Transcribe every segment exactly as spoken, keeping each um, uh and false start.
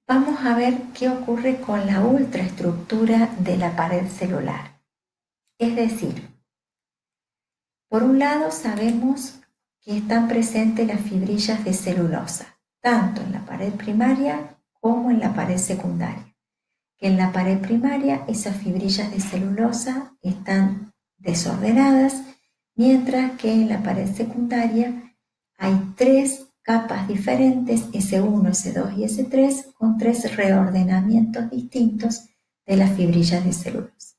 Vamos a ver qué ocurre con la ultraestructura de la pared celular. Es decir, por un lado sabemos que están presentes las fibrillas de celulosa, tanto en la pared primaria como en la pared secundaria. Que en la pared primaria esas fibrillas de celulosa están desordenadas, mientras que en la pared secundaria hay tres capas diferentes, ese uno, ese dos y ese tres, con tres reordenamientos distintos de las fibrillas de celulosa.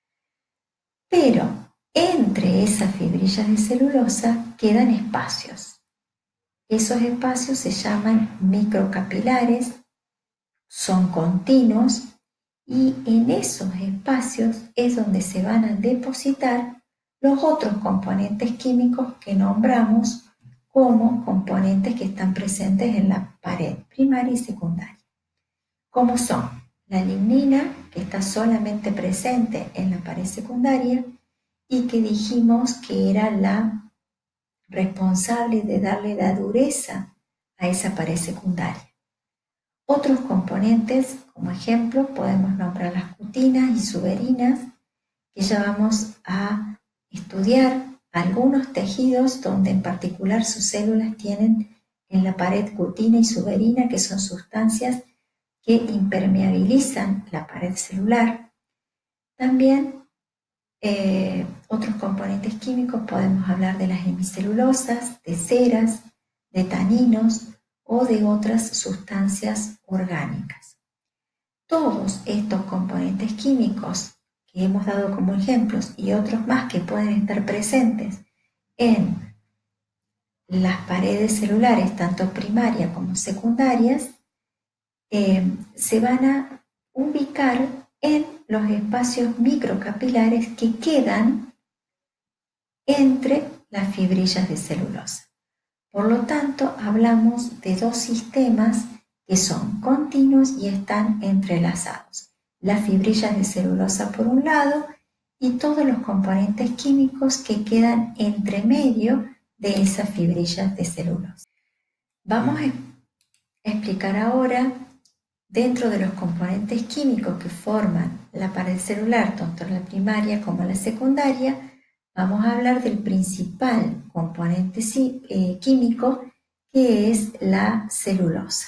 Pero entre esas fibrillas de celulosa quedan espacios. Esos espacios se llaman microcapilares, son continuos y en esos espacios es donde se van a depositar los otros componentes químicos que nombramos como componentes que están presentes en la pared primaria y secundaria, como son la lignina, que está solamente presente en la pared secundaria y que dijimos que era la responsable de darle la dureza a esa pared secundaria. Otros componentes, como ejemplo, podemos nombrar las cutinas y suberinas, que ya vamos a estudiar algunos tejidos donde en particular sus células tienen en la pared cutina y suberina, que son sustancias que impermeabilizan la pared celular. También eh, otros componentes químicos podemos hablar de las hemicelulosas, de ceras, de taninos o de otras sustancias orgánicas. Todos estos componentes químicos que hemos dado como ejemplos y otros más que pueden estar presentes en las paredes celulares, tanto primarias como secundarias, eh, se van a ubicar en los espacios microcapilares que quedan entre las fibrillas de celulosa. Por lo tanto, hablamos de dos sistemas que son continuos y están entrelazados. Las fibrillas de celulosa por un lado y todos los componentes químicos que quedan entre medio de esas fibrillas de celulosa. Vamos a explicar ahora, dentro de los componentes químicos que forman la pared celular, tanto en la primaria como en la secundaria, vamos a hablar del principal componente eh, químico, que es la celulosa.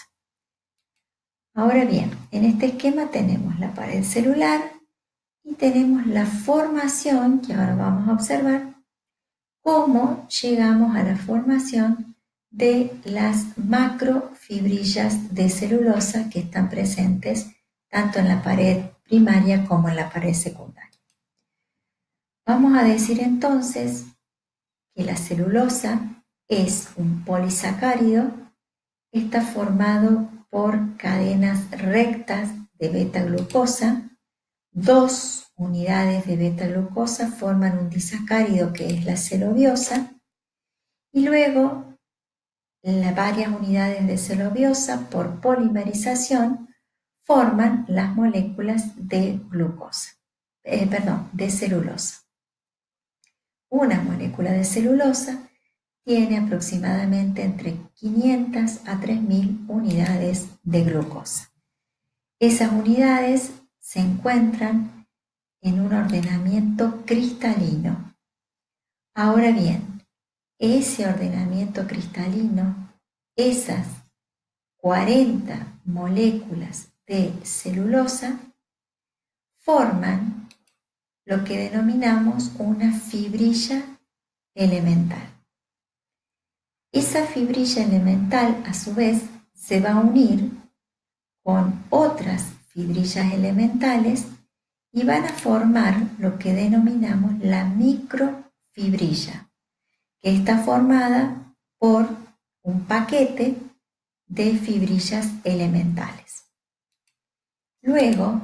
Ahora bien, en este esquema tenemos la pared celular y tenemos la formación, que ahora vamos a observar, cómo llegamos a la formación de las macrofibrillas de celulosa que están presentes tanto en la pared primaria como en la pared secundaria. Vamos a decir entonces que la celulosa es un polisacárido, está formado por cadenas rectas de beta-glucosa, dos unidades de beta-glucosa forman un disacárido que es la celobiosa, y luego las varias unidades de celobiosa por polimerización forman las moléculas de glucosa, eh, perdón, de celulosa. Una molécula de celulosa tiene aproximadamente entre quinientas a tres mil unidades de glucosa. Esas unidades se encuentran en un ordenamiento cristalino. Ahora bien, ese ordenamiento cristalino, esas cuarenta moléculas de celulosa, forman lo que denominamos una fibrilla elemental. Esa fibrilla elemental, a su vez, se va a unir con otras fibrillas elementales y van a formar lo que denominamos la microfibrilla, que está formada por un paquete de fibrillas elementales. Luego,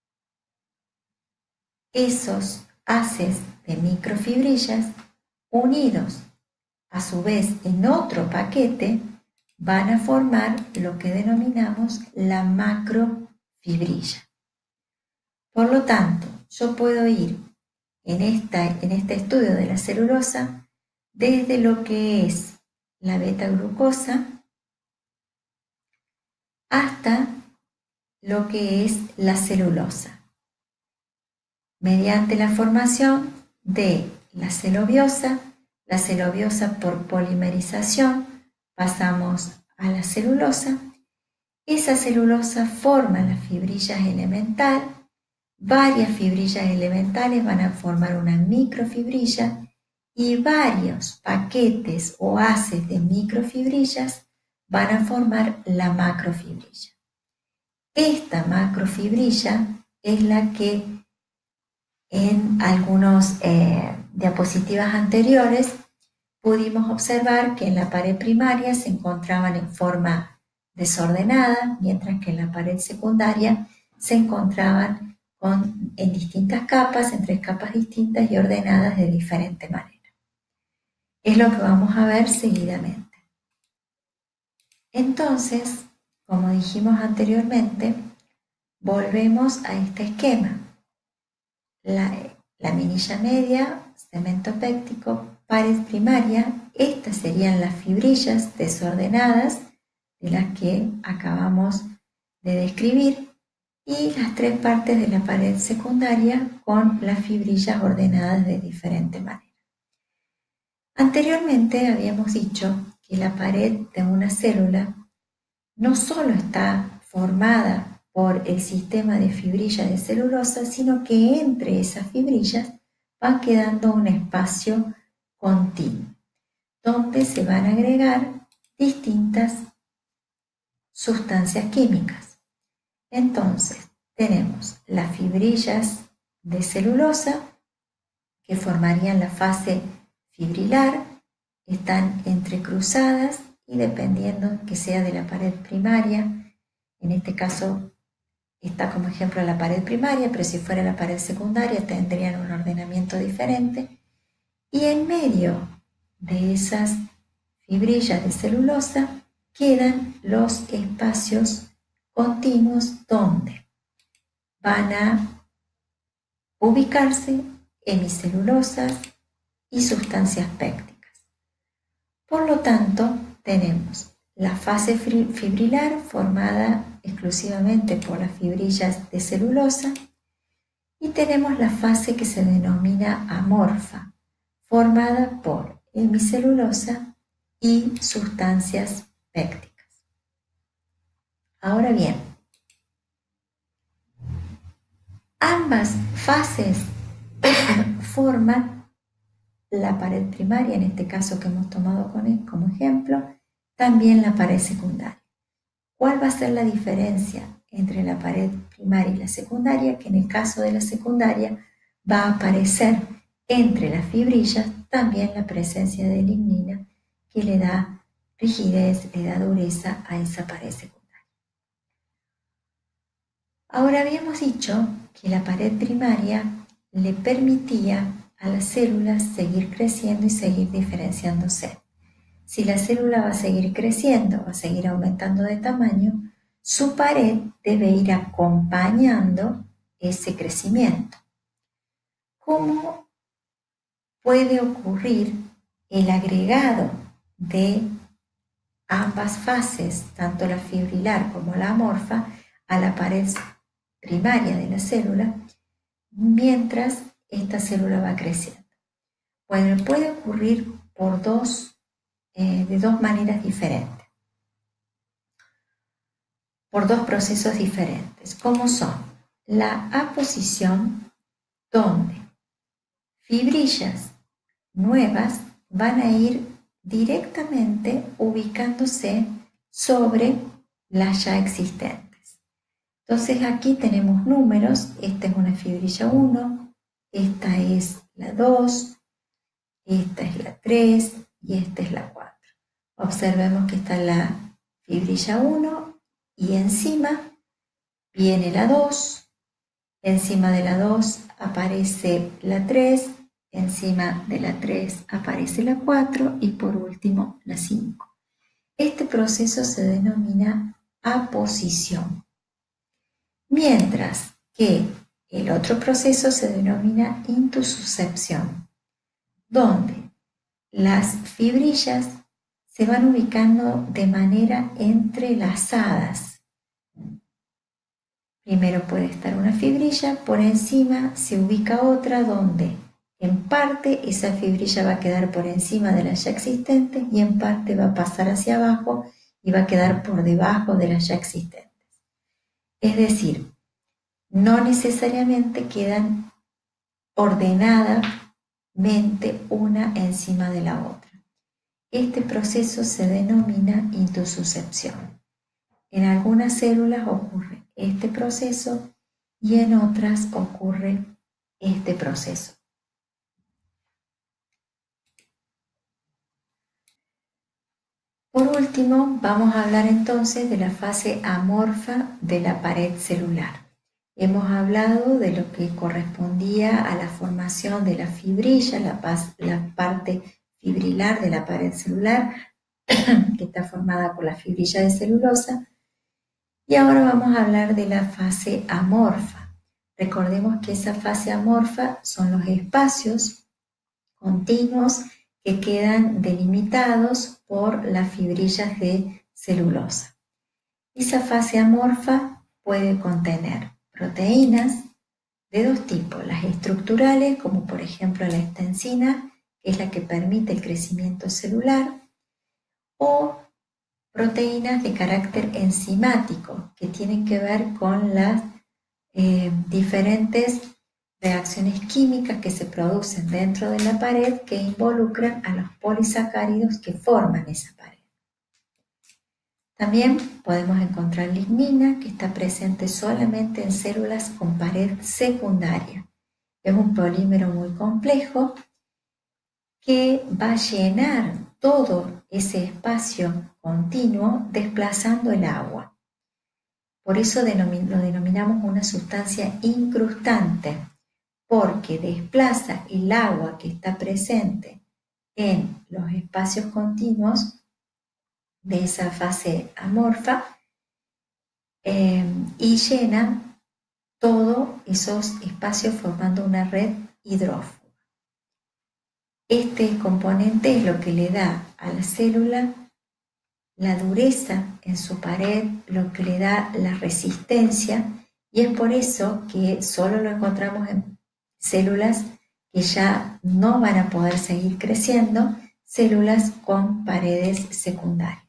esos haces de microfibrillas unidos a su vez en otro paquete van a formar lo que denominamos la macrofibrilla. Por lo tanto, yo puedo ir en, esta, en este estudio de la celulosa desde lo que es la beta-glucosa hasta lo que es la celulosa, mediante la formación de la celobiosa. La celobiosa por polimerización pasamos a la celulosa. Esa celulosa forma las fibrillas elementales. Varias fibrillas elementales van a formar una microfibrilla y varios paquetes o haces de microfibrillas van a formar la macrofibrilla. Esta macrofibrilla es la que en algunas eh, diapositivas anteriores pudimos observar que en la pared primaria se encontraban en forma desordenada, mientras que en la pared secundaria se encontraban con, en distintas capas, en tres capas distintas y ordenadas de diferente manera. Es lo que vamos a ver seguidamente. Entonces, como dijimos anteriormente, volvemos a este esquema. La, laminilla media, cemento péptico, pared primaria. Estas serían las fibrillas desordenadas de las que acabamos de describir y las tres partes de la pared secundaria con las fibrillas ordenadas de diferente manera. Anteriormente habíamos dicho que la pared de una célula no solo está formada por el sistema de fibrillas de celulosa, sino que entre esas fibrillas va quedando un espacio continuo, donde se van a agregar distintas sustancias químicas. Entonces, tenemos las fibrillas de celulosa que formarían la fase fibrilar, están entrecruzadas y dependiendo que sea de la pared primaria, en este caso está como ejemplo la pared primaria, pero si fuera la pared secundaria tendrían un ordenamiento diferente. Y en medio de esas fibrillas de celulosa quedan los espacios continuos donde van a ubicarse hemicelulosas y sustancias pépticas. Por lo tanto, tenemos la fase fibrilar formada exclusivamente por las fibrillas de celulosa y tenemos la fase que se denomina amorfa, formada por hemicelulosa y sustancias pépticas. Ahora bien, ambas fases forman la pared primaria, en este caso que hemos tomado como ejemplo, también la pared secundaria. ¿Cuál va a ser la diferencia entre la pared primaria y la secundaria? Que en el caso de la secundaria va a aparecer entre las fibrillas también la presencia de lignina que le da rigidez, le da dureza a esa pared secundaria. Ahora habíamos dicho que la pared primaria le permitía a las células seguir creciendo y seguir diferenciándose. Si la célula va a seguir creciendo, va a seguir aumentando de tamaño, su pared debe ir acompañando ese crecimiento. ¿Cómo puede ocurrir el agregado de ambas fases, tanto la fibrilar como la amorfa, a la pared primaria de la célula, mientras esta célula va creciendo? Bueno, puede ocurrir por dos, eh, de dos maneras diferentes, por dos procesos diferentes, como son la aposición, donde fibrillas nuevas van a ir directamente ubicándose sobre las ya existentes. Entonces aquí tenemos números, esta es una fibrilla uno, esta es la dos, esta es la tres y esta es la cuatro. Observemos que está la fibrilla uno y encima viene la dos, encima de la dos aparece la tres, encima de la tres aparece la cuatro y por último la cinco. Este proceso se denomina aposición, mientras que el otro proceso se denomina intussuscepción, donde las fibrillas se van ubicando de manera entrelazadas. Primero puede estar una fibrilla, por encima se ubica otra donde en parte esa fibrilla va a quedar por encima de las ya existentes y en parte va a pasar hacia abajo y va a quedar por debajo de las ya existentes. Es decir, no necesariamente quedan ordenadamente una encima de la otra. Este proceso se denomina intususcepción. En algunas células ocurre este proceso y en otras ocurre este proceso. Por último, vamos a hablar entonces de la fase amorfa de la pared celular. Hemos hablado de lo que correspondía a la formación de la fibrilla, la, la parte fibrilar de la pared celular, que está formada por la fibrilla de celulosa. Y ahora vamos a hablar de la fase amorfa. Recordemos que esa fase amorfa son los espacios continuos que quedan delimitados por las fibrillas de celulosa. Esa fase amorfa puede contener proteínas de dos tipos, las estructurales, como por ejemplo la extensina, que es la que permite el crecimiento celular, o proteínas de carácter enzimático, que tienen que ver con las eh, diferentes reacciones químicas que se producen dentro de la pared que involucran a los polisacáridos que forman esa pared. También podemos encontrar lignina, que está presente solamente en células con pared secundaria. Es un polímero muy complejo que va a llenar todo ese espacio continuo desplazando el agua. Por eso lo denominamos una sustancia incrustante, porque desplaza el agua que está presente en los espacios continuos de esa fase amorfa eh, y llena todos esos espacios formando una red hidrófuga. Este componente es lo que le da a la célula la dureza en su pared, lo que le da la resistencia, y es por eso que solo lo encontramos en células que ya no van a poder seguir creciendo, células con paredes secundarias.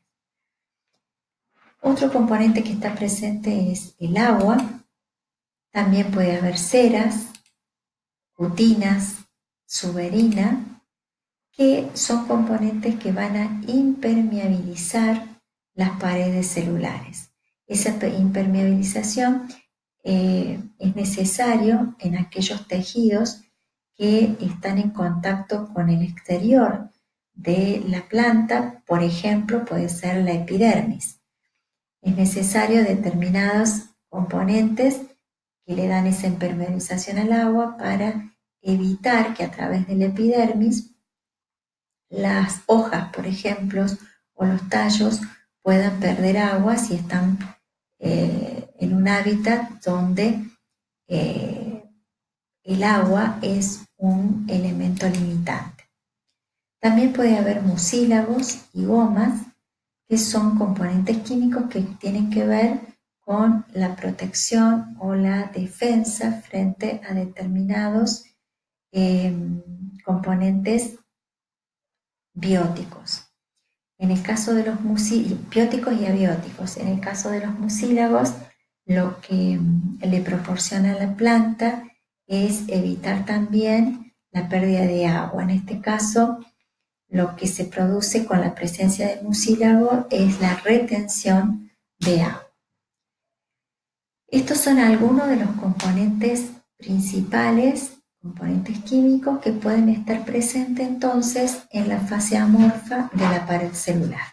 Otro componente que está presente es el agua. También puede haber ceras, cutinas, suberina, que son componentes que van a impermeabilizar las paredes celulares. Esa impermeabilización eh, es necesario en aquellos tejidos que están en contacto con el exterior de la planta, por ejemplo, puede ser la epidermis. Es necesario determinados componentes que le dan esa impermeabilización al agua para evitar que a través de la epidermis las hojas, por ejemplo, o los tallos puedan perder agua si están eh, en un hábitat donde eh, el agua es un elemento limitante. También puede haber mucílagos y gomas, que son componentes químicos que tienen que ver con la protección o la defensa frente a determinados eh, componentes bióticos. En el caso de los mucílagos, bióticos y abióticos, en el caso de los mucílagos, lo que le proporciona a la planta es evitar también la pérdida de agua. En este caso, lo que se produce con la presencia del mucílago es la retención de agua. Estos son algunos de los componentes principales, componentes químicos que pueden estar presentes entonces en la fase amorfa de la pared celular.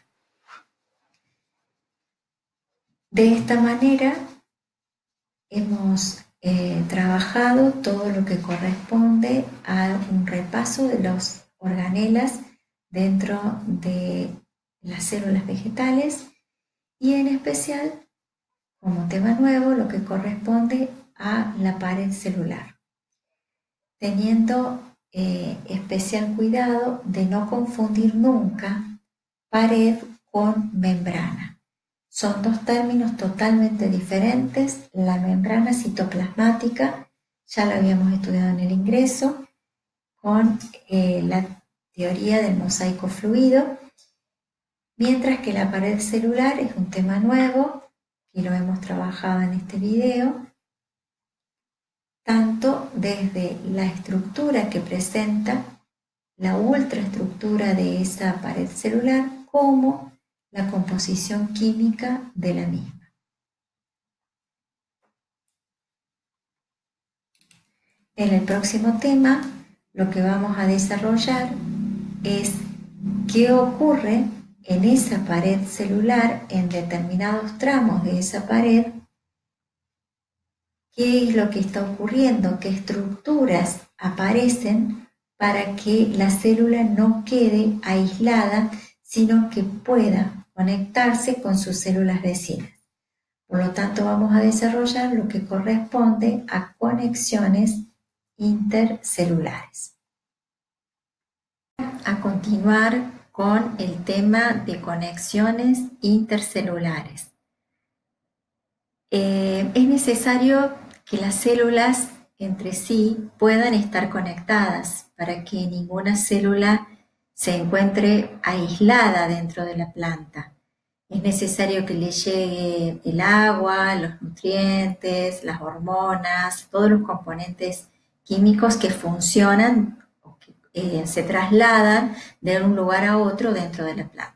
De esta manera hemos eh, trabajado todo lo que corresponde a un repaso de los organelas dentro de las células vegetales y en especial, como tema nuevo, lo que corresponde a la pared celular, teniendo eh, especial cuidado de no confundir nunca pared con membrana. Son dos términos totalmente diferentes. La membrana citoplasmática, ya lo habíamos estudiado en el ingreso, con eh, la teoría del mosaico fluido, mientras que la pared celular es un tema nuevo, y lo hemos trabajado en este video, tanto desde la estructura que presenta, la ultraestructura de esa pared celular, como la composición química de la misma. En el próximo tema, lo que vamos a desarrollar es qué ocurre en esa pared celular, en determinados tramos de esa pared, qué es lo que está ocurriendo, qué estructuras aparecen para que la célula no quede aislada, sino que pueda conectarse con sus células vecinas. Por lo tanto, vamos a desarrollar lo que corresponde a conexiones intercelulares. A continuar con el tema de conexiones intercelulares. Eh, es necesario que las células entre sí puedan estar conectadas para que ninguna célula se encuentre aislada dentro de la planta. Es necesario que le llegue el agua, los nutrientes, las hormonas, todos los componentes químicos que funcionan o que eh, se trasladan de un lugar a otro dentro de la planta.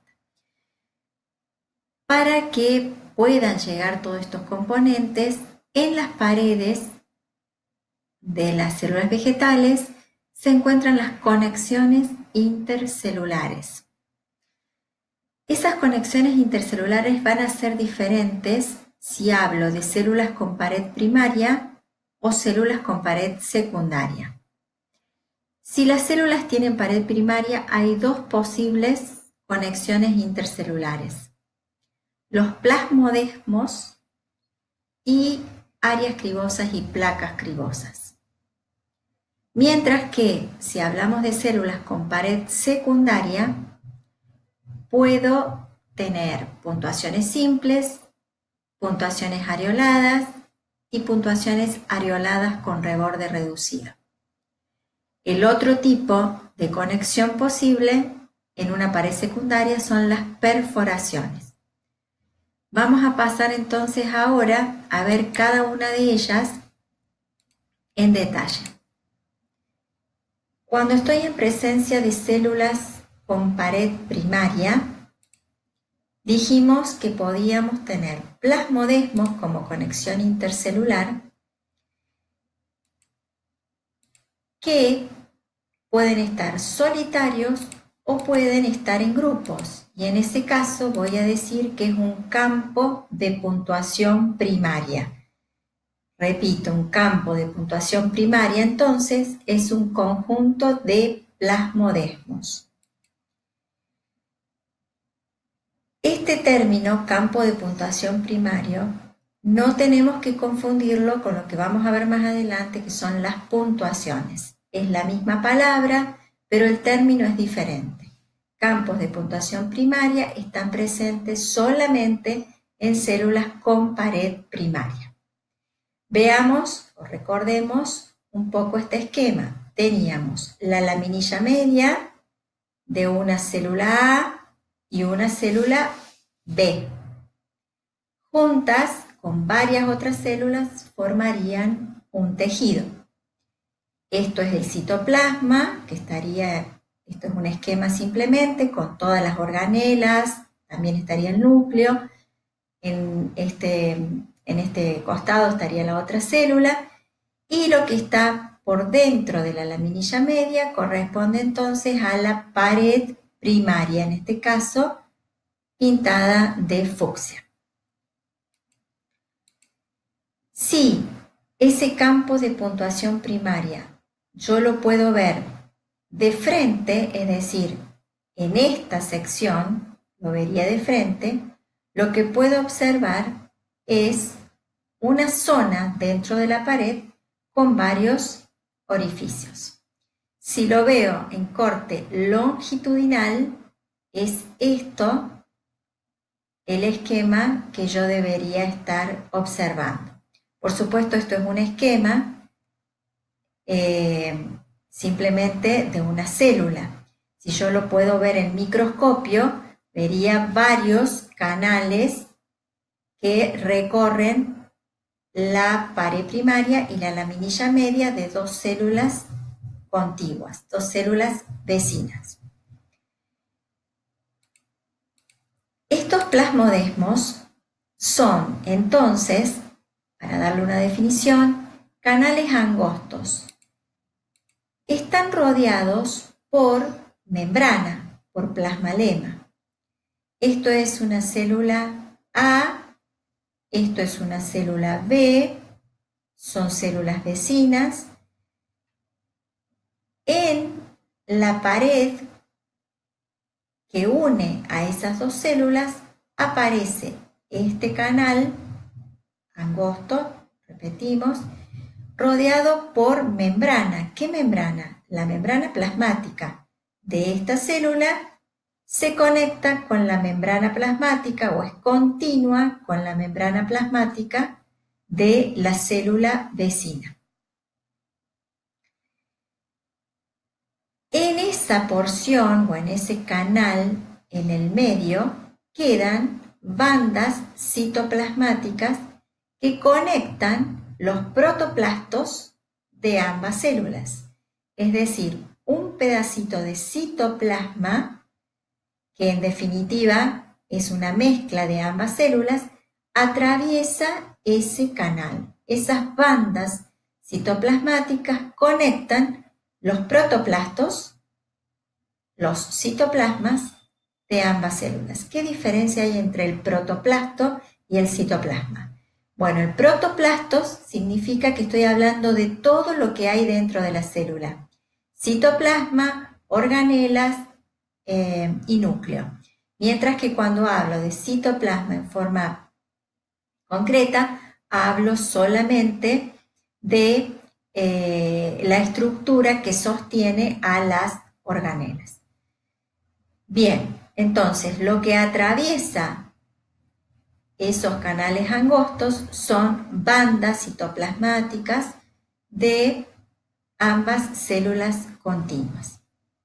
Para que puedan llegar todos estos componentes, en las paredes de las células vegetales se encuentran las conexiones intercelulares. Esas conexiones intercelulares van a ser diferentes si hablo de células con pared primaria o células con pared secundaria. Si las células tienen pared primaria, hay dos posibles conexiones intercelulares: los plasmodesmos y áreas cribosas y placas cribosas. Mientras que si hablamos de células con pared secundaria, puedo tener puntuaciones simples, puntuaciones areoladas y puntuaciones areoladas con reborde reducido. El otro tipo de conexión posible en una pared secundaria son las perforaciones. Vamos a pasar entonces ahora a ver cada una de ellas en detalle. Cuando estoy en presencia de células con pared primaria, dijimos que podíamos tener plasmodesmos como conexión intercelular que pueden estar solitarios o pueden estar en grupos, y en ese caso voy a decir que es un campo de puntuación primaria. Repito, un campo de puntuación primaria entonces es un conjunto de plasmodesmos. Este término, campo de puntuación primario, no tenemos que confundirlo con lo que vamos a ver más adelante, que son las puntuaciones. Es la misma palabra, pero el término es diferente. Campos de puntuación primaria están presentes solamente en células con pared primaria. Veamos o recordemos un poco este esquema. Teníamos la laminilla media de una célula A y una célula B. Juntas con varias otras células formarían un tejido. Esto es el citoplasma, que estaría, esto es un esquema simplemente con todas las organelas, también estaría el núcleo, en este, en este costado estaría la otra célula, y lo que está por dentro de la laminilla media corresponde entonces a la pared primaria, en este caso pintada de fucsia. Si ese campo de puntuación primaria yo lo puedo ver de frente, es decir, en esta sección, lo vería de frente, lo que puedo observar es una zona dentro de la pared con varios orificios. Si lo veo en corte longitudinal, es esto el esquema que yo debería estar observando. Por supuesto, esto es un esquema eh, simplemente de una célula. Si yo lo puedo ver en microscopio, vería varios canales que recorren la pared primaria y la laminilla media de dos células contiguas, dos células vecinas. Estos plasmodesmos son, entonces, para darle una definición, canales angostos. Están rodeados por membrana, por plasmalema. Esto es una célula A, esto es una célula B, son células vecinas. En la pared que une a esas dos células aparece este canal angosto, repetimos, rodeado por membrana. ¿Qué membrana? La membrana plasmática de esta célula se conecta con la membrana plasmática o es continua con la membrana plasmática de la célula vecina. En esa porción o en ese canal en el medio quedan bandas citoplasmáticas que conectan los protoplastos de ambas células. Es decir, un pedacito de citoplasma, que en definitiva es una mezcla de ambas células, atraviesa ese canal. Esas bandas citoplasmáticas conectan los protoplastos, los citoplasmas de ambas células. ¿Qué diferencia hay entre el protoplasto y el citoplasma? Bueno, el protoplasto significa que estoy hablando de todo lo que hay dentro de la célula. Citoplasma, organelas eh, y núcleo. Mientras que cuando hablo de citoplasma en forma concreta, hablo solamente de eh, la estructura que sostiene a las organelas. Bien, entonces lo que atraviesa esos canales angostos son bandas citoplasmáticas de ambas células continuas.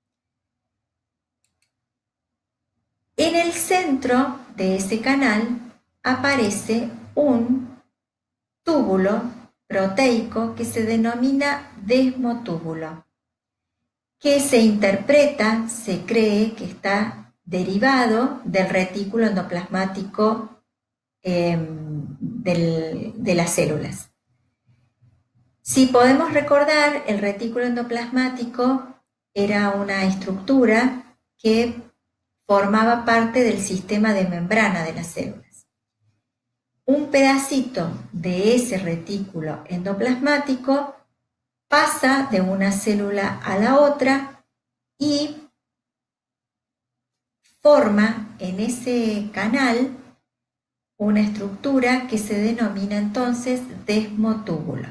En el centro de ese canal aparece un túbulo proteico que se denomina desmotúbulo, que se interpreta, se cree que está derivado del retículo endoplasmático eh, del, de las células. Si podemos recordar, el retículo endoplasmático era una estructura que formaba parte del sistema de membrana de las células. Un pedacito de ese retículo endoplasmático pasa de una célula a la otra y forma en ese canal una estructura que se denomina entonces desmotúbulo.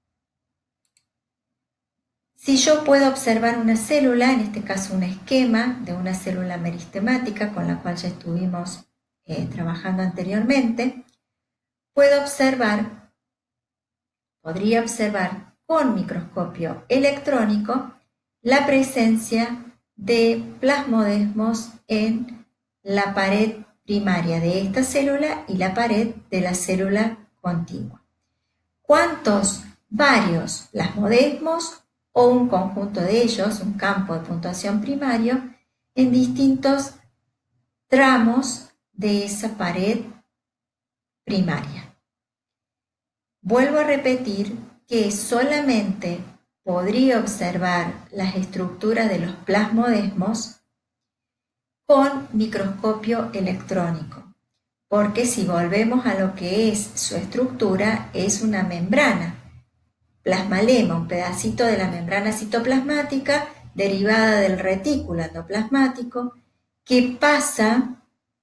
Si yo puedo observar una célula, en este caso un esquema de una célula meristemática con la cual ya estuvimos eh, trabajando anteriormente, puedo observar, podría observar con microscopio electrónico la presencia de plasmodesmos en la pared primaria de esta célula y la pared de la célula contigua. ¿Cuántos? Varios plasmodesmos o un conjunto de ellos, un campo de puntuación primario, en distintos tramos de esa pared primaria. Vuelvo a repetir que solamente podría observar las estructuras de los plasmodesmos con microscopio electrónico, porque si volvemos a lo que es su estructura, es una membrana, plasmalema, un pedacito de la membrana citoplasmática derivada del retículo endoplasmático que pasa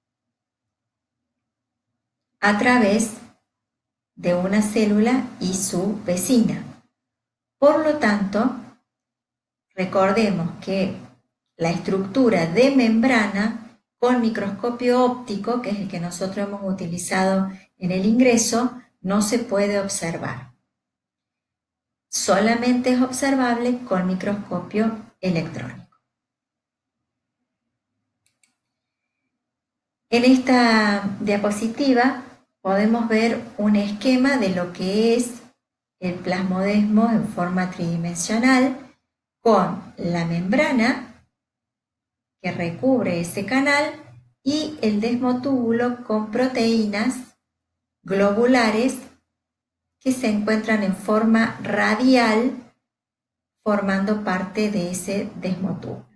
a través de una célula y su vecina. Por lo tanto, recordemos que la estructura de membrana con microscopio óptico, que es el que nosotros hemos utilizado en el ingreso, no se puede observar. Solamente es observable con microscopio electrónico. En esta diapositiva podemos ver un esquema de lo que es el plasmodesmo en forma tridimensional con la membrana que recubre ese canal y el desmotúbulo con proteínas globulares que se encuentran en forma radial formando parte de ese desmotúbulo.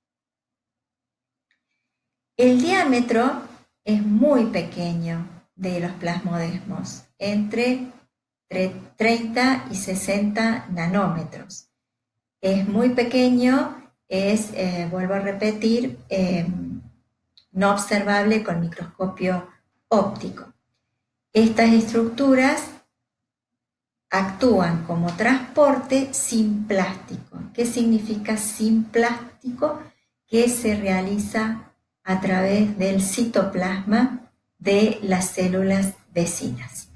El diámetro es muy pequeño de los plasmodesmos, entre treinta y sesenta nanómetros. Es muy pequeño, es, eh, vuelvo a repetir, eh, no observable con microscopio óptico. Estas estructuras actúan como transporte sin plástico. ¿Qué significa sin plástico? Que se realiza a través del citoplasma de las células vecinas.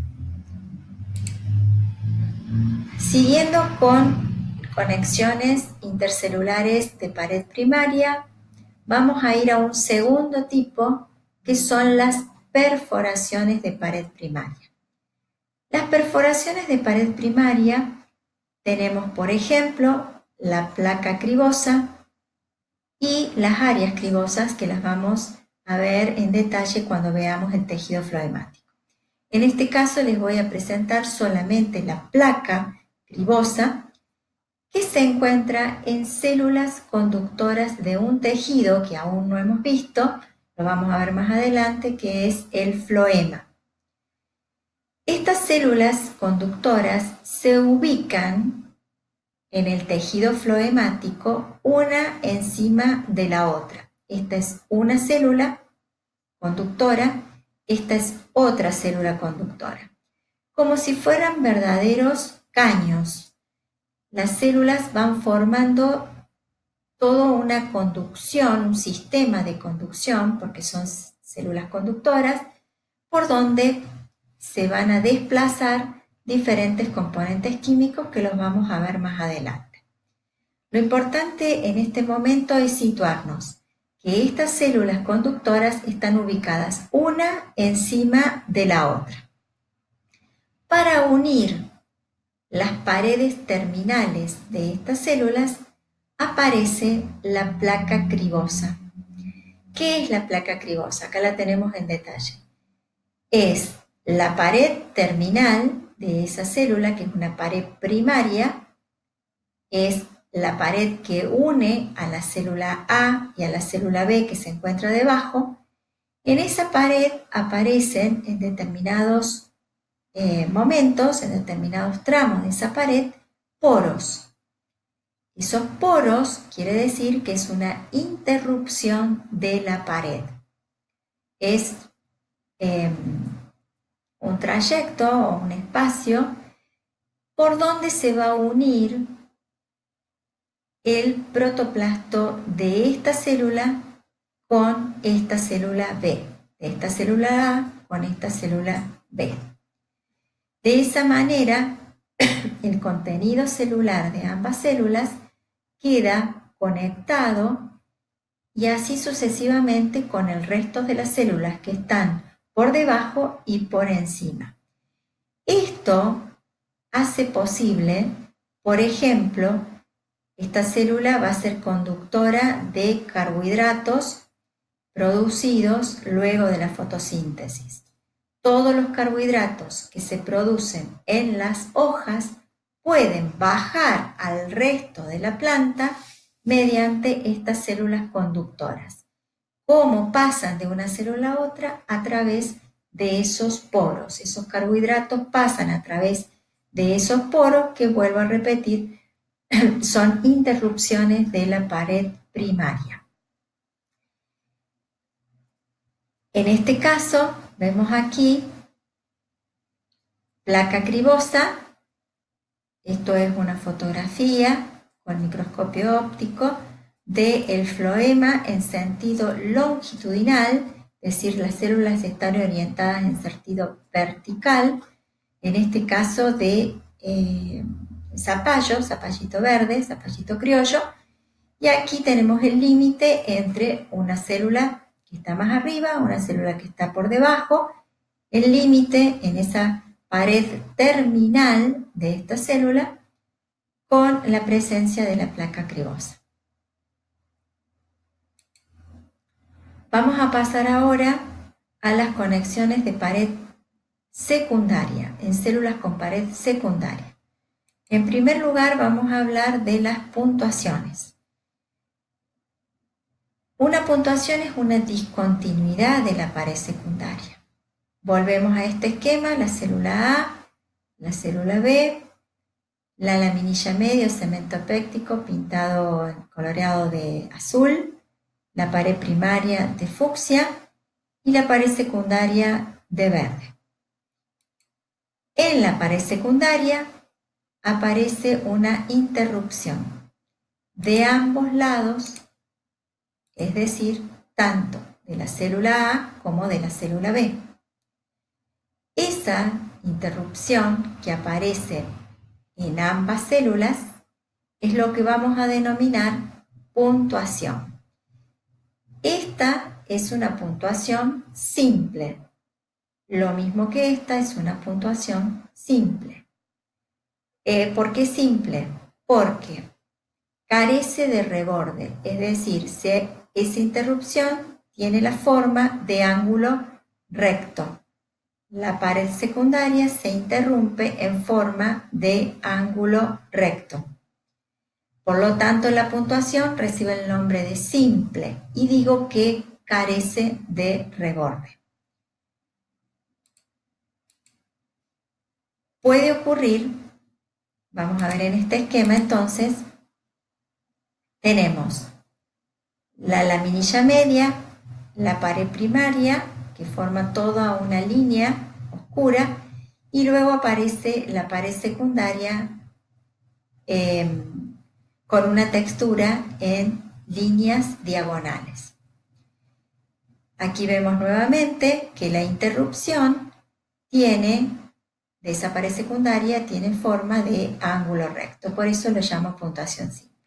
Siguiendo con conexiones intercelulares de pared primaria, vamos a ir a un segundo tipo que son las perforaciones de pared primaria. Las perforaciones de pared primaria tenemos, por ejemplo, la placa cribosa y las áreas cribosas, que las vamos a ver en detalle cuando veamos el tejido floemático. En este caso les voy a presentar solamente la placa cribosa, que se encuentra en células conductoras de un tejido que aún no hemos visto, lo vamos a ver más adelante, que es el floema. Estas células conductoras se ubican en el tejido floemático una encima de la otra. Esta es una célula conductora, esta es otra célula conductora. Como si fueran verdaderos caños. Las células van formando toda una conducción, un sistema de conducción, porque son células conductoras, por donde se van a desplazar diferentes componentes químicos que los vamos a ver más adelante. Lo importante en este momento es situarnos que estas células conductoras están ubicadas una encima de la otra. Para unir las paredes terminales de estas células aparece la placa cribosa. ¿Qué es la placa cribosa? Acá la tenemos en detalle. Es la pared terminal de esa célula, que es una pared primaria, es la pared que une a la célula A y a la célula B que se encuentra debajo. En esa pared aparecen en determinados eh, momentos, en determinados tramos de esa pared, poros. Esos poros quiere decir que es una interrupción de la pared. Es eh, un trayecto o un espacio por donde se va a unir el protoplasto de esta célula con esta célula B, de esta célula A con esta célula B. De esa manera, el contenido celular de ambas células queda conectado y así sucesivamente con el resto de las células que están por debajo y por encima. Esto hace posible, por ejemplo, esta célula va a ser conductora de carbohidratos producidos luego de la fotosíntesis. Todos los carbohidratos que se producen en las hojas pueden bajar al resto de la planta mediante estas células conductoras. ¿Cómo pasan de una célula a otra? A través de esos poros. Esos carbohidratos pasan a través de esos poros que, vuelvo a repetir, son interrupciones de la pared primaria. En este caso, vemos aquí placa cribosa. Esto es una fotografía con microscopio óptico del floema en sentido longitudinal, es decir, las células están orientadas en sentido vertical, en este caso de eh, zapallo, zapallito verde, zapallito criollo, y aquí tenemos el límite entre una célula que está más arriba, una célula que está por debajo, el límite en esa pared terminal de esta célula con la presencia de la placa cribosa. Vamos a pasar ahora a las conexiones de pared secundaria, en células con pared secundaria. En primer lugar, vamos a hablar de las puntuaciones. Una puntuación es una discontinuidad de la pared secundaria. Volvemos a este esquema, la célula A, la célula B, la laminilla media o cemento péptico pintado, coloreado de azul, la pared primaria de fucsia y la pared secundaria de verde. En la pared secundaria aparece una interrupción de ambos lados, es decir, tanto de la célula A como de la célula B. Esa interrupción que aparece en ambas células es lo que vamos a denominar puntuación. Esta es una puntuación simple. Lo mismo que esta es una puntuación simple. Eh, ¿Por qué simple? Porque carece de reborde, es decir, se, esa interrupción tiene la forma de ángulo recto. La pared secundaria se interrumpe en forma de ángulo recto. Por lo tanto, la puntuación recibe el nombre de simple y digo que carece de reborde. Puede ocurrir, vamos a ver en este esquema entonces, tenemos la laminilla media, la pared primaria, que forma toda una línea oscura, y luego aparece la pared secundaria eh, con una textura en líneas diagonales. Aquí vemos nuevamente que la interrupción tiene, de esa pared secundaria, tiene forma de ángulo recto, por eso lo llamo puntuación simple.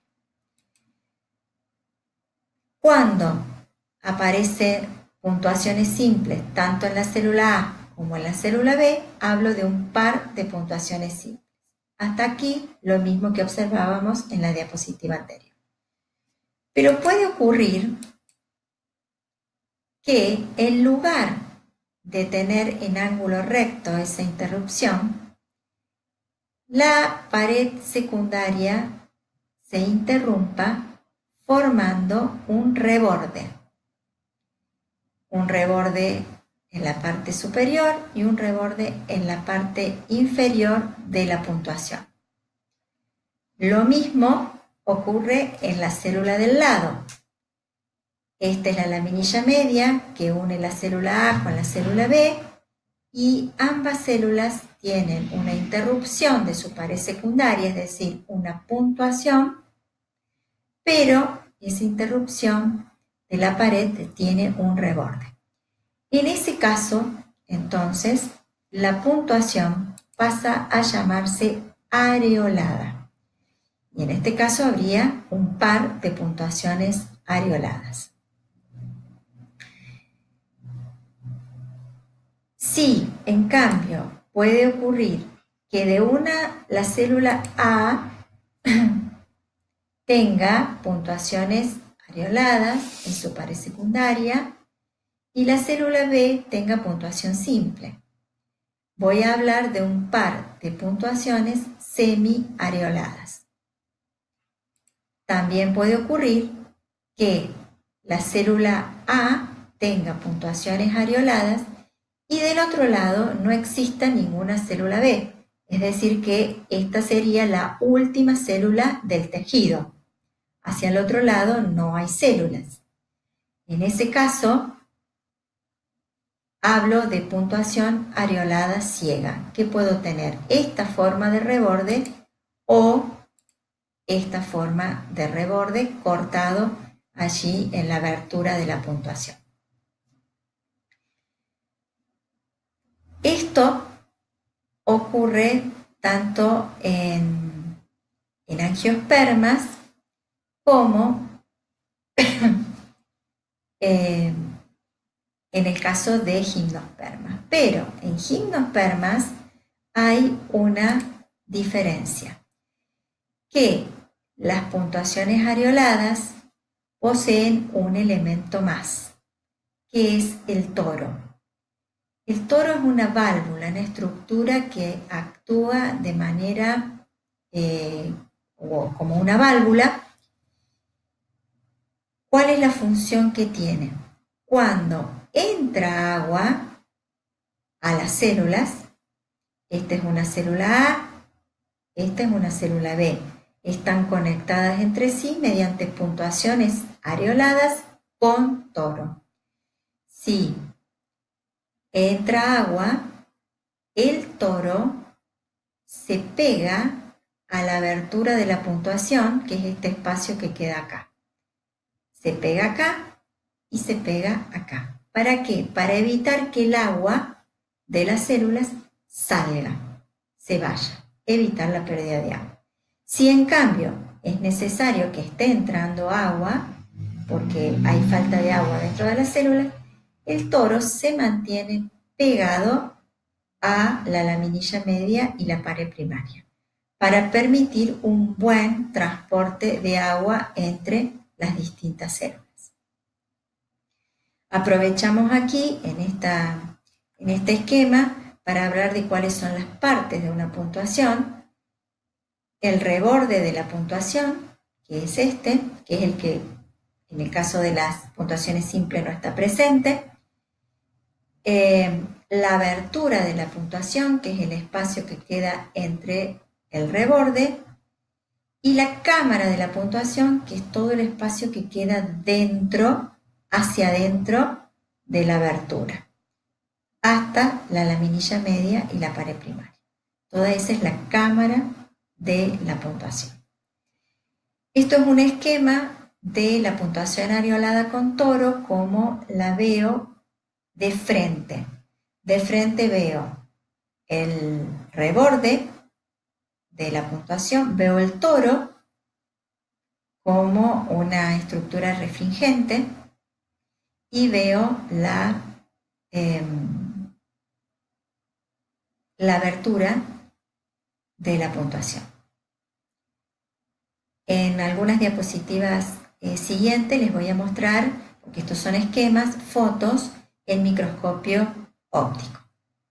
Cuando aparecen puntuaciones simples, tanto en la célula A como en la célula B, hablo de un par de puntuaciones simples. Hasta aquí lo mismo que observábamos en la diapositiva anterior. Pero puede ocurrir que en lugar de tener en ángulo recto esa interrupción, la pared secundaria se interrumpa formando un reborde. Un reborde en la parte superior y un reborde en la parte inferior de la puntuación. Lo mismo ocurre en la célula del lado. Esta es la laminilla media que une la célula A con la célula B y ambas células tienen una interrupción de su pared secundaria, es decir, una puntuación, pero esa interrupción de la pared tiene un reborde. En ese caso, entonces, la puntuación pasa a llamarse areolada. Y en este caso habría un par de puntuaciones areoladas. Si, en cambio, puede ocurrir que de una, la célula A tenga puntuaciones areoladas en su pared secundaria y la célula B tenga puntuación simple. Voy a hablar de un par de puntuaciones semi-areoladas. También puede ocurrir que la célula A tenga puntuaciones areoladas y del otro lado no exista ninguna célula B, es decir que esta sería la última célula del tejido. Hacia el otro lado no hay células. En ese caso, hablo de puntuación areolada ciega, que puedo tener esta forma de reborde o esta forma de reborde cortado allí en la abertura de la puntuación. Esto ocurre tanto en, en angiospermas como eh, en el caso de gimnospermas. Pero en gimnospermas hay una diferencia, que las puntuaciones areoladas poseen un elemento más, que es el toro. El toro es una válvula, una estructura que actúa de manera eh, o como una válvula. ¿Cuál es la función que tiene? Cuando entra agua a las células, esta es una célula A, esta es una célula B, están conectadas entre sí mediante puntuaciones areoladas con toro. Si entra agua, el toro se pega a la abertura de la puntuación, que es este espacio que queda acá. Se pega acá y se pega acá. ¿Para qué? Para evitar que el agua de las células salga, se vaya, evitar la pérdida de agua. Si en cambio es necesario que esté entrando agua, porque hay falta de agua dentro de las células, el toro se mantiene pegado a la laminilla media y la pared primaria, para permitir un buen transporte de agua entre las distintas células. Aprovechamos aquí en, esta, en este esquema para hablar de cuáles son las partes de una puntuación. El reborde de la puntuación, que es este, que es el que en el caso de las puntuaciones simples no está presente. Eh, la abertura de la puntuación, que es el espacio que queda entre el reborde, y la cámara de la puntuación, que es todo el espacio que queda dentro, hacia adentro de la abertura, hasta la laminilla media y la pared primaria. Toda esa es la cámara de la puntuación. Esto es un esquema de la puntuación areolada con toro, como la veo de frente. De frente veo el reborde de la puntuación, veo el toro como una estructura refringente y veo la, eh, la abertura de la puntuación. En algunas diapositivas eh, siguientes les voy a mostrar, porque estos son esquemas, fotos en microscopio óptico.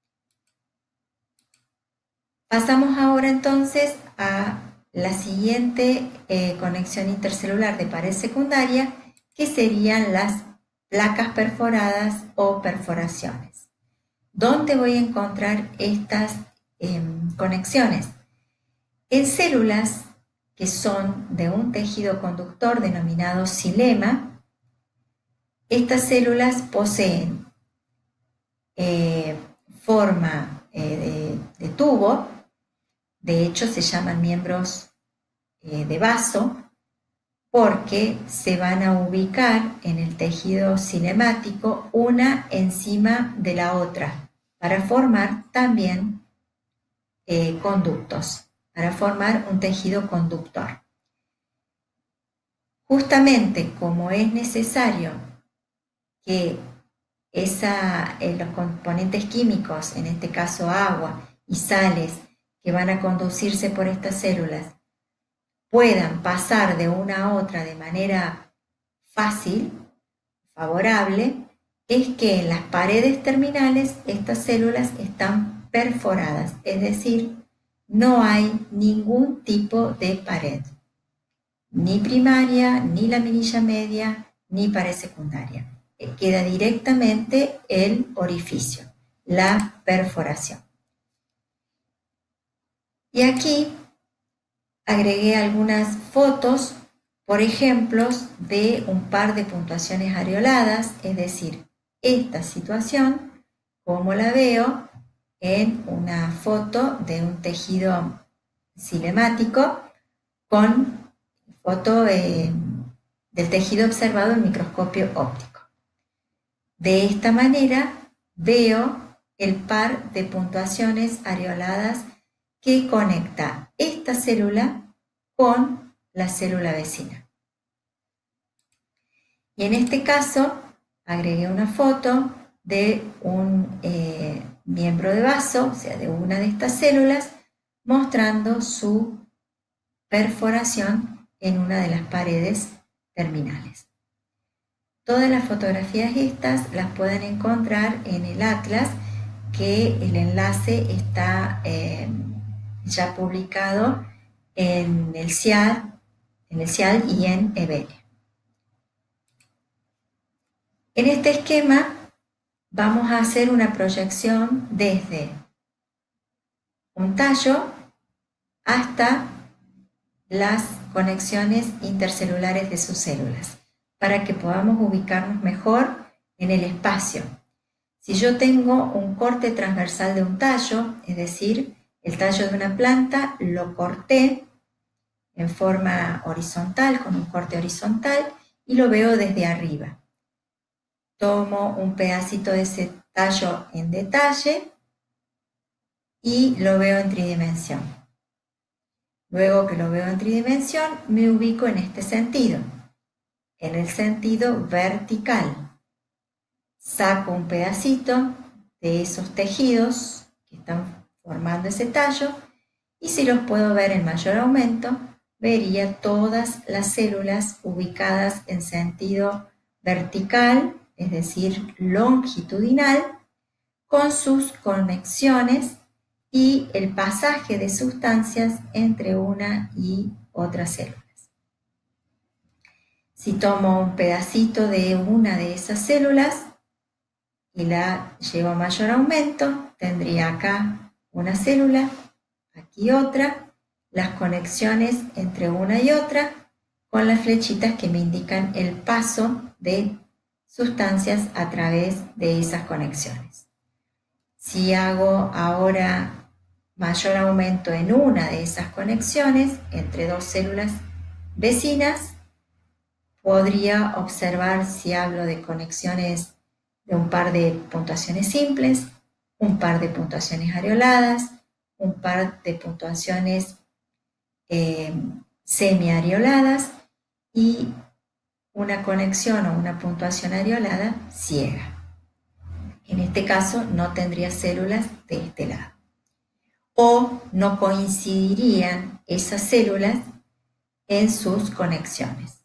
Pasamos ahora entonces a la siguiente eh, conexión intercelular de pared secundaria, que serían las placas perforadas o perforaciones. ¿Dónde voy a encontrar estas eh, conexiones? En células que son de un tejido conductor denominado xilema. Estas células poseen eh, forma eh, de, de tubo, de hecho se llaman miembros eh, de vaso, porque se van a ubicar en el tejido cinemático una encima de la otra, para formar también eh, conductos, para formar un tejido conductor. Justamente como es necesario que esa, eh, los componentes químicos, en este caso agua y sales, que van a conducirse por estas células, puedan pasar de una a otra de manera fácil, favorable, es que en las paredes terminales estas células están perforadas, es decir, no hay ningún tipo de pared, ni primaria, ni laminilla media, ni pared secundaria. Queda directamente el orificio, la perforación. Y aquí agregué algunas fotos, por ejemplo, de un par de puntuaciones areoladas, es decir, esta situación, como la veo en una foto de un tejido cinemático con foto eh, del tejido observado en microscopio óptico. De esta manera veo el par de puntuaciones areoladas que conecta esta célula con la célula vecina. Y en este caso agregué una foto de un eh, miembro de vaso, o sea, de una de estas células, mostrando su perforación en una de las paredes terminales. Todas las fotografías estas las pueden encontrar en el atlas, que el enlace está eh, ya publicado en el C I A D, en el C I A D y en EBELE. En este esquema vamos a hacer una proyección desde un tallo hasta las conexiones intercelulares de sus células, para que podamos ubicarnos mejor en el espacio. Si yo tengo un corte transversal de un tallo, es decir, el tallo de una planta, lo corté en forma horizontal, con un corte horizontal, y lo veo desde arriba. Tomo un pedacito de ese tallo en detalle y lo veo en tridimensión. Luego que lo veo en tridimensión, me ubico en este sentido, en el sentido vertical. Saco un pedacito de esos tejidos que están formando ese tallo, y si los puedo ver en mayor aumento, vería todas las células ubicadas en sentido vertical, es decir, longitudinal, con sus conexiones y el pasaje de sustancias entre una y otra célula. Si tomo un pedacito de una de esas células y la llevo a mayor aumento, tendría acá una célula, aquí otra, las conexiones entre una y otra, con las flechitas que me indican el paso de sustancias a través de esas conexiones. Si hago ahora mayor aumento en una de esas conexiones entre dos células vecinas, podría observar, si hablo de conexiones de un par de puntuaciones simples, un par de puntuaciones areoladas, un par de puntuaciones eh, semiareoladas y una conexión o una puntuación areolada ciega. En este caso no tendría células de este lado. O no coincidirían esas células en sus conexiones.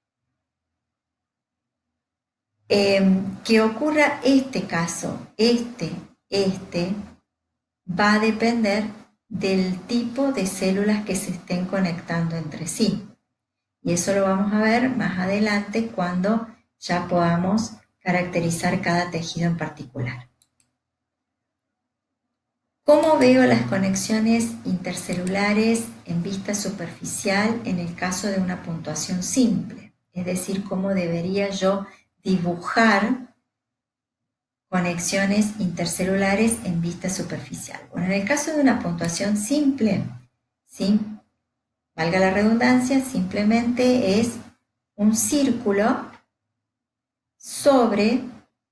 Eh, que ocurra este caso, este, este, va a depender del tipo de células que se estén conectando entre sí. Y eso lo vamos a ver más adelante cuando ya podamos caracterizar cada tejido en particular. ¿Cómo veo las conexiones intercelulares en vista superficial en el caso de una puntuación simple? Es decir, ¿cómo debería yo dibujar conexiones intercelulares en vista superficial? Bueno, en el caso de una puntuación simple, ¿sí?, valga la redundancia, simplemente es un círculo sobre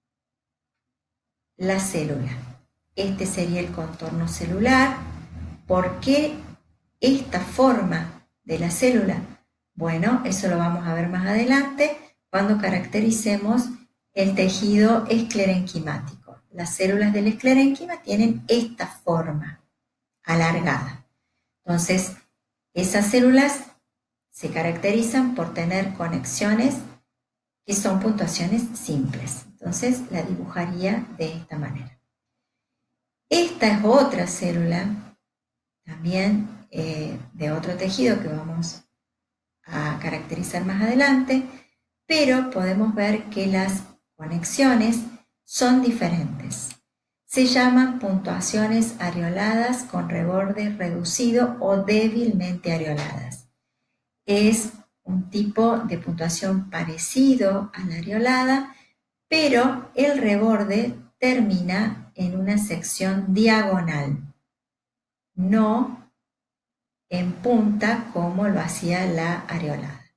la célula. Este sería el contorno celular. ¿Por qué esta forma de la célula? Bueno, eso lo vamos a ver más adelante cuando caractericemos el tejido esclerenquimático. Las células del esclerénquima tienen esta forma alargada. Entonces, esas células se caracterizan por tener conexiones que son puntuaciones simples. Entonces, la dibujaría de esta manera. Esta es otra célula, también eh, de otro tejido que vamos a caracterizar más adelante, pero podemos ver que las conexiones son diferentes. Se llaman puntuaciones areoladas con reborde reducido o débilmente areoladas. Es un tipo de puntuación parecido a la areolada, pero el reborde termina en una sección diagonal, no en punta como lo hacía la areolada.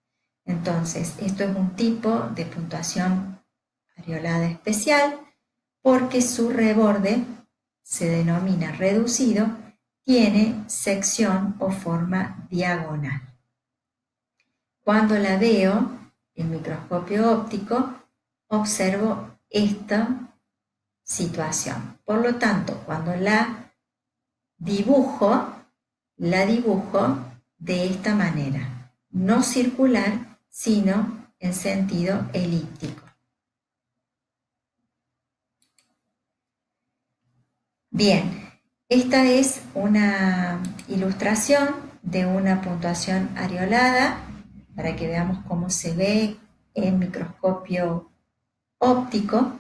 Entonces, esto es un tipo de puntuación areolada especial porque su reborde se denomina reducido, tiene sección o forma diagonal. Cuando la veo en microscopio óptico, observo esta situación. Por lo tanto, cuando la dibujo, la dibujo de esta manera, no circular, sino en sentido elíptico. Bien, esta es una ilustración de una puntuación areolada para que veamos cómo se ve en microscopio óptico,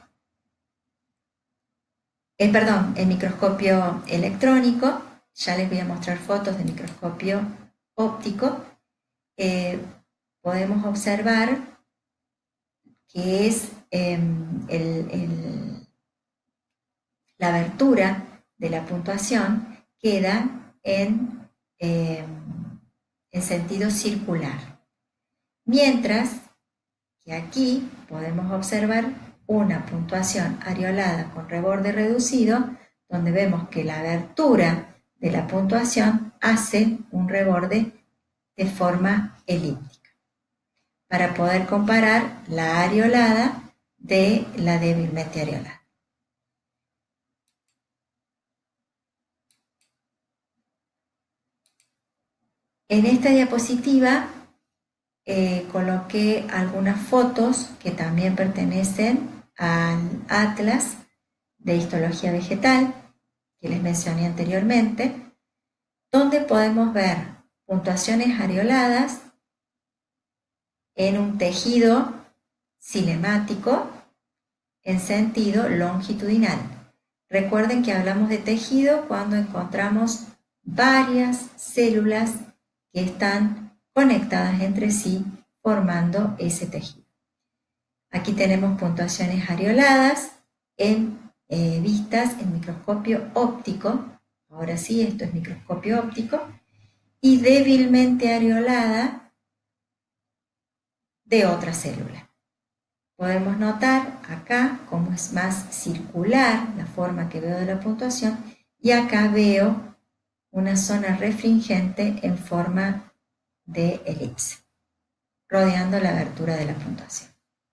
eh, perdón, en microscopio electrónico. Ya les voy a mostrar fotos de microscopio óptico. Eh, podemos observar que es eh, el, el, la abertura de la puntuación queda en, eh, en sentido circular. Mientras que aquí podemos observar una puntuación areolada con reborde reducido, donde vemos que la abertura de la puntuación hace un reborde de forma elíptica, para poder comparar la areolada de la débilmente areolada. En esta diapositiva eh, coloqué algunas fotos que también pertenecen al Atlas de Histología Vegetal, que les mencioné anteriormente, donde podemos ver puntuaciones areoladas en un tejido cinemático en sentido longitudinal. Recuerden que hablamos de tejido cuando encontramos varias células que están conectadas entre sí formando ese tejido. Aquí tenemos puntuaciones areoladas en, eh, vistas en microscopio óptico. Ahora sí, esto es microscopio óptico. Y débilmente areolada de otra célula. Podemos notar acá cómo es más circular la forma que veo de la puntuación, y acá veo una zona refringente en forma de elipse, rodeando la abertura de la puntuación.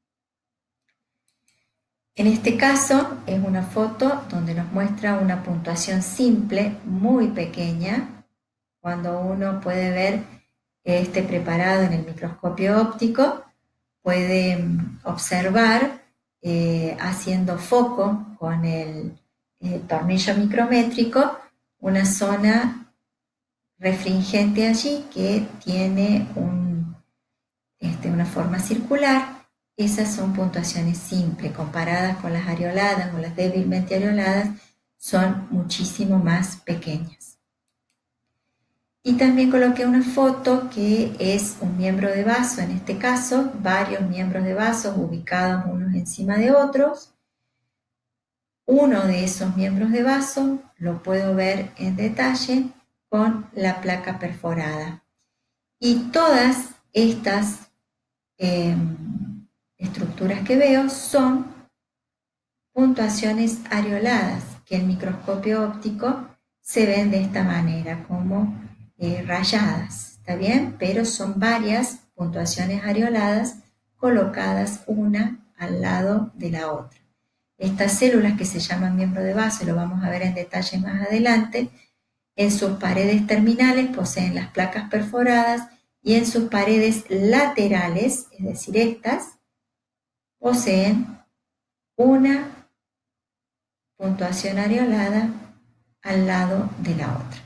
En este caso es una foto donde nos muestra una puntuación simple, muy pequeña, cuando uno puede ver este preparado en el microscopio óptico, puede observar eh, haciendo foco con el eh, tornillo micrométrico una zona refringente allí que tiene un, este, una forma circular. Esas son puntuaciones simples, comparadas con las areoladas o las débilmente areoladas, son muchísimo más pequeñas. Y también coloqué una foto que es un miembro de vaso, en este caso, varios miembros de vasos ubicados unos encima de otros. Uno de esos miembros de vaso lo puedo ver en detalle con la placa perforada. Y todas estas eh, estructuras que veo son puntuaciones areoladas, que en microscopio óptico se ven de esta manera, como eh, rayadas, ¿está bien? Pero son varias puntuaciones areoladas colocadas una al lado de la otra. Estas células que se llaman miembro de vaso, lo vamos a ver en detalle más adelante, en sus paredes terminales poseen las placas perforadas y en sus paredes laterales, es decir, estas, poseen una puntuación areolada al lado de la otra.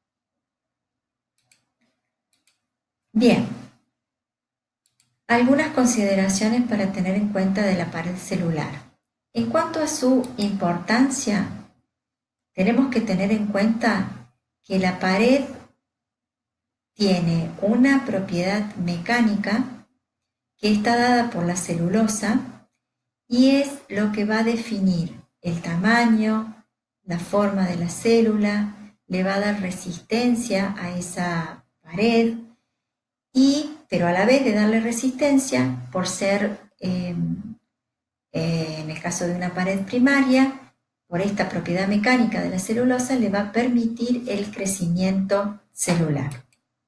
Bien, algunas consideraciones para tener en cuenta de la pared celular. En cuanto a su importancia, tenemos que tener en cuenta que la pared tiene una propiedad mecánica que está dada por la celulosa y es lo que va a definir el tamaño, la forma de la célula, le va a dar resistencia a esa pared y pero a la vez de darle resistencia, por ser, eh, eh, en el caso de una pared primaria, por esta propiedad mecánica de la celulosa, le va a permitir el crecimiento celular.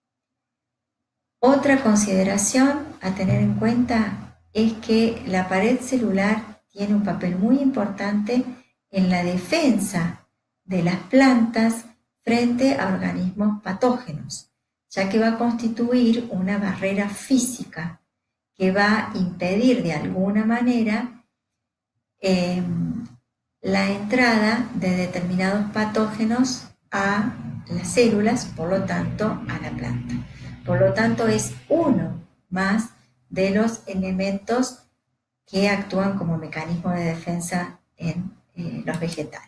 Otra consideración a tener en cuenta es que la pared celular tiene un papel muy importante en la defensa de las plantas frente a organismos patógenos, ya que va a constituir una barrera física que va a impedir de alguna manera eh, la entrada de determinados patógenos a las células, por lo tanto a la planta. Por lo tanto es uno más de los elementos que actúan como mecanismo de defensa en eh, los vegetales.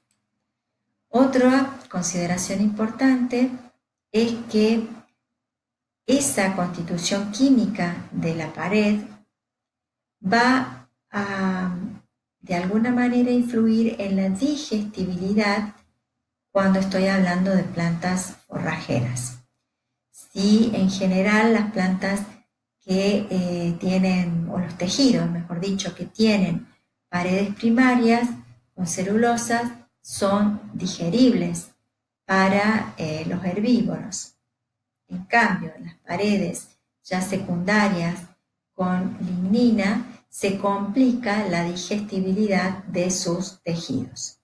Otra consideración importante es que esa constitución química de la pared va a, de alguna manera, influir en la digestibilidad cuando estoy hablando de plantas forrajeras. Si en general las plantas que eh, tienen, o los tejidos, mejor dicho, que tienen paredes primarias con celulosas, son digeribles para eh, los herbívoros. En cambio, las paredes ya secundarias con lignina se complica la digestibilidad de sus tejidos.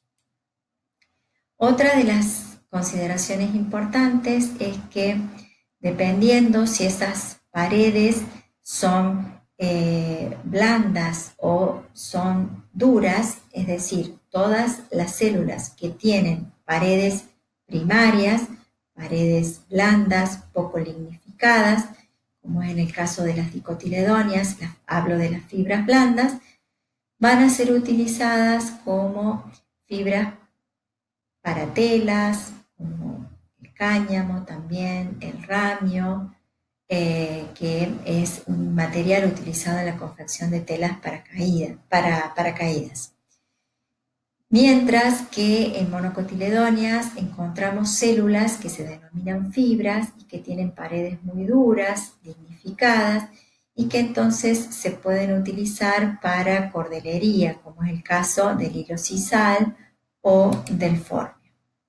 Otra de las consideraciones importantes es que dependiendo si esas paredes son eh, blandas o son duras, es decir, todas las células que tienen paredes primarias, paredes blandas, poco lignificadas, como es en el caso de las dicotiledonias, hablo de las fibras blandas, van a ser utilizadas como fibras para telas, como el cáñamo también, el ramio, eh, que es un material utilizado en la confección de telas para, caída, para, para caídas. Mientras que en monocotiledonias encontramos células que se denominan fibras y que tienen paredes muy duras, lignificadas, y que entonces se pueden utilizar para cordelería, como es el caso del hilo sisal o del formio.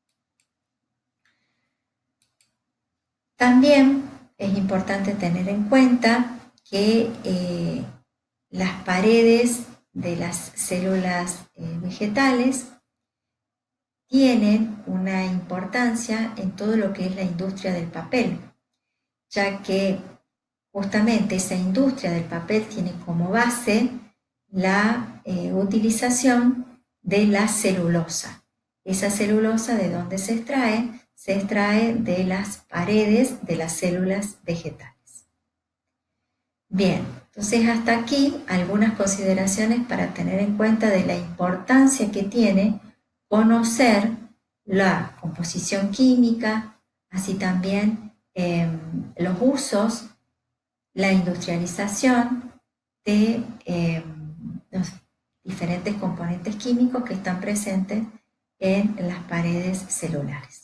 También es importante tener en cuenta que eh, las paredes de las células eh, vegetales tienen una importancia en todo lo que es la industria del papel, ya que justamente esa industria del papel tiene como base la eh, utilización de la celulosa. Esa celulosa, ¿de dónde se extrae? Se extrae de las paredes de las células vegetales. Bien, entonces hasta aquí algunas consideraciones para tener en cuenta de la importancia que tiene conocer la composición química, así también eh, los usos, la industrialización de eh, los diferentes componentes químicos que están presentes en las paredes celulares.